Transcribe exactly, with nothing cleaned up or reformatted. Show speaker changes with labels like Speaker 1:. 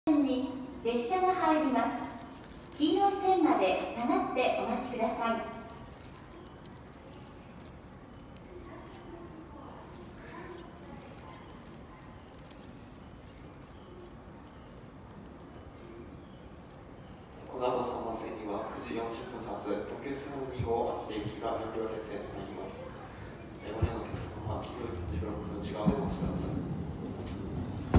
Speaker 1: に列車が入ります。黄色い線まで下がってお待ちください。
Speaker 2: この後さんばん線にはくじよんじゅっぷん発特急さんにごあち駅がよん両列に入ります。ご利用のお客様は黄色い点字ブロックの内側でお待ちください。